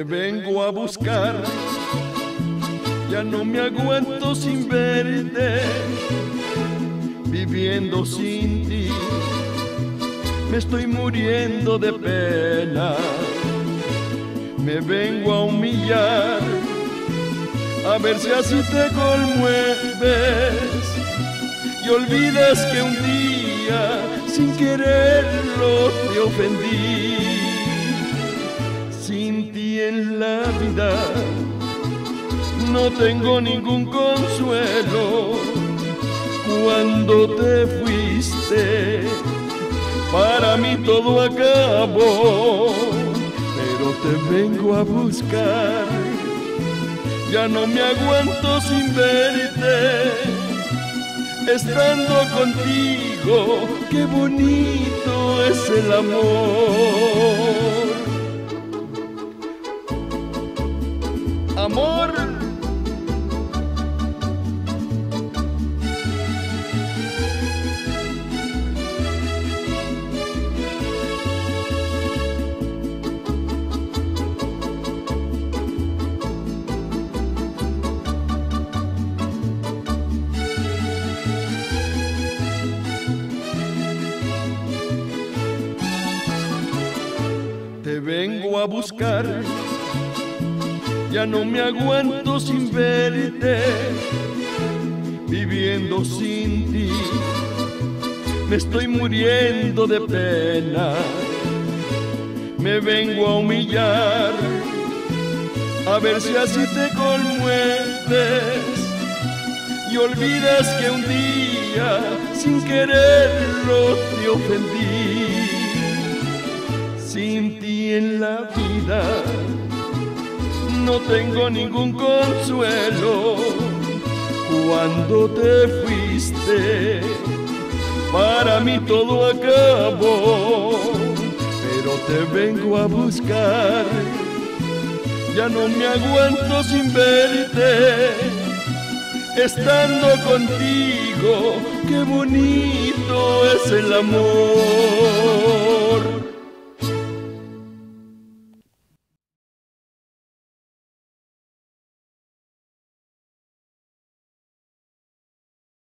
Te vengo a buscar, ya no me aguanto sin verte, viviendo sin ti, me estoy muriendo de pena. Me vengo a humillar, a ver si así te conmueves y olvidas que un día, sin quererlo, te ofendí. Sin ti en la vida no tengo ningún consuelo. Cuando te fuiste, para mí todo acabó. Pero te vengo a buscar, ya no me aguanto sin verte. Estando contigo, qué bonito es el amor. Amor. Te vengo a buscar, ya no me aguanto sin verte, viviendo sin ti, me estoy muriendo de pena. Me vengo a humillar, a ver si así te conmueves y olvidas que un día, sin quererlo, te ofendí. Sin ti en la vida no tengo ningún consuelo. Cuando te fuiste, para mí todo acabó. Pero te vengo a buscar, ya no me aguanto sin verte. Estando contigo, qué bonito es el amor.